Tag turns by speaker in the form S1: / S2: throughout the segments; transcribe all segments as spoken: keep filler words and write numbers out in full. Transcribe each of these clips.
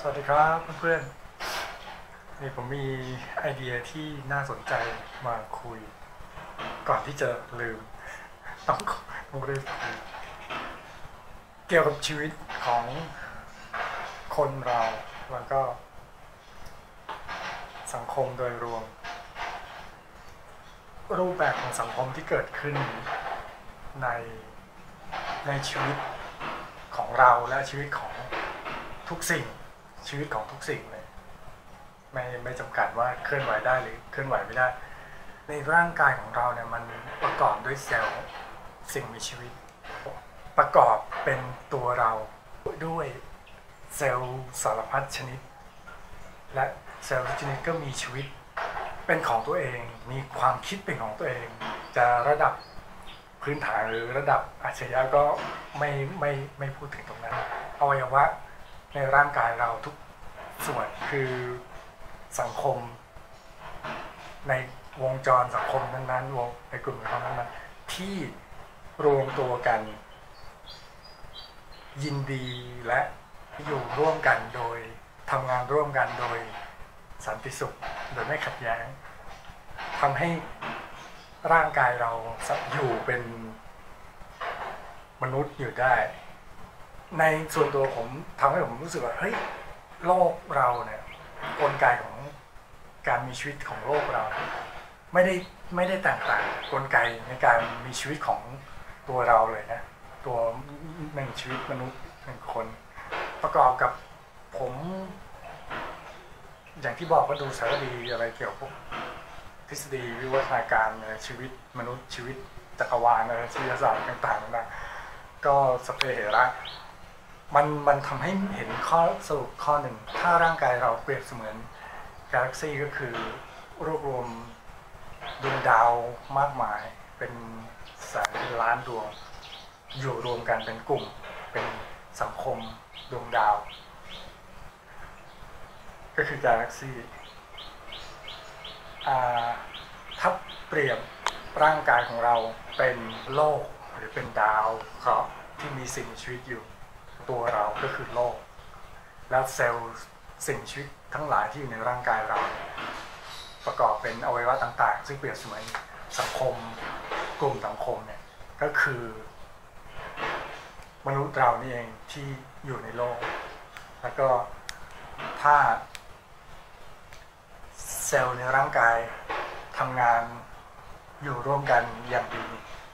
S1: วัสดีครับเพื่อนๆนี่ผมมีไอเดียที่น่าสนใจมาคุยก่อนที่จะลืมต้องต้องรีบคุยเกี่ยวกับชีวิตของคนเราแล้วก็สังคมโดยรวมรูปแบบของสังคมที่เกิดขึ้นในในชีวิตของเราและชีวิตของทุกสิ่งชีวิตของทุกสิ่งเลยไม่ไม่จำกัดว่าเคลื่อนไหวได้หรือเคลื่อนไหวไม่ได้ในร่างกายของเราเนี่ยมันประกอบด้วยเซลล์สิ่งมีชีวิตประกอบเป็นตัวเราด้วยเซลล์สารพัดชนิดและเซลล์ทุกชนิดก็มีชีวิตเป็นของตัวเองมีความคิดเป็นของตัวเองจะระดับพื้นฐานหรือระดับอัจฉริยะก็ไม่ไม่ไม่พูดถึงตรงนั้นอวัยวะในร่างกายเราทุกส่วนคือสังคมในวงจรสังคมนั้นๆวงในกลุ่มของนั้นๆที่รวมตัวกันยินดีและอยู่ร่วมกันโดยทำงานร่วมกันโดยสันติสุขโดยไม่ขัดแย้งทำให้ร่างกายเราอยู่เป็นมนุษย์อยู่ได้ในส่วนตัวผมทำให้ผมรู้สึกว่าเฮ้ยโลกเราเนี่ยกลไกของการมีชีวิตของโลกเราไม่ได้ไม่ได้แตกต่างกลไกในการมีชีวิตของตัวเราเลยนะตัวหนึ่งชีวิตมนุษย์หนึ่งคนประกอบกับผมอย่างที่บอกว่าดูสารคดีอะไรเกี่ยวกับทฤษฎีวิวัฒนาการชีวิตมนุษย์ชีวิตจักรวาลอะไรชีวศาสตร์ต่างๆนะก็สเปเหระมันมันทำให้เห็นข้อสรุปข้อหนึ่งถ้าร่างกายเราเปรียบเสมือนกาแล็กซี่ก็คือรวบรวมดวงดาวมากมายเป็นแสนเป็นล้านดวงอยู่รวมกันเป็นกลุ่มเป็นสังคมดวงดาวก็คือกาแล็กซี่ถ้าเปรียบร่างกายของเราเป็นโลกหรือเป็นดาวเคราะห์ที่มีสิ่งมีชีวิตอยู่ตัวเราก็คือโลกแล้วเซลล์สิ่งชีวิตทั้งหลายที่อยู่ในร่างกายเราประกอบเป็นอวัยวะต่างๆซึ่งเปรียบเสมือนสังคมกลุ่มสังคมเนี่ยก็คือมนุษย์เรานี่เองที่อยู่ในโลกแล้วก็ถ้าเซลล์ในร่างกายทำงานอยู่ร่วมกันอย่างดี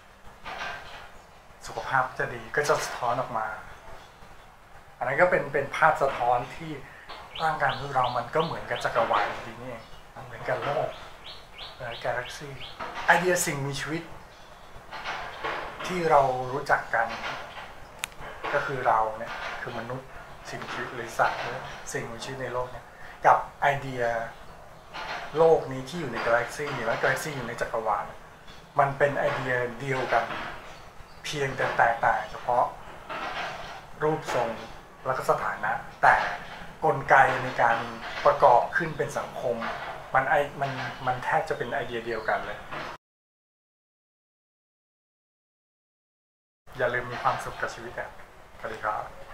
S1: สุขภาพจะดีก็จะสะท้อนออกมาอันนั้นก็เป็นเป็นภาพสะท้อนที่ร่างกายของเรามันก็เหมือนกับจักรวาลจริงๆนี่เหมือนกับโลกกาแล็กซี่ไอเดียสิ่งมีชีวิตที่เรารู้จักกันก็คือเราเนี่ยคือมนุษย์สิ่งมีชีวิตหรือสัตว์หรือสิ่งมีชีวิตในโลกเนี่ยกับไอเดียโลกนี้ที่อยู่ในกาแล็กซี่และกาแล็กซี่อยู่ในจักรวาลมันเป็นไอเดียเดียวกันเพียงแต่แตกต่างเฉพาะรูปทรงและก็สถานะแต่กลไกในการประกอบขึ้นเป็นสังคมมันไอมันมันแทบจะเป็นไอเดียเดียวกันเลยอย่าลืมมีความสุขกับชีวิตกันสวัสดีครับ